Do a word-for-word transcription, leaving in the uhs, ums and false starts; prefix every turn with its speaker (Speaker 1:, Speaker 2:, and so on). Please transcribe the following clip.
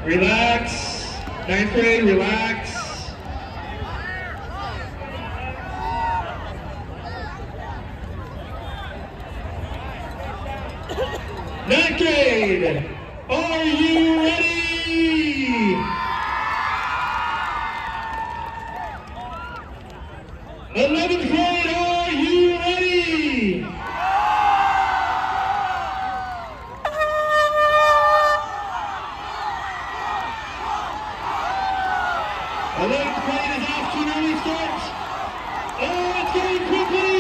Speaker 1: Relax. Ninth grade, relax. Ninth grade, are you ready? Eleventh grade, are you ready? Eleventh grade is off to an early start. Oh, it's going quickly.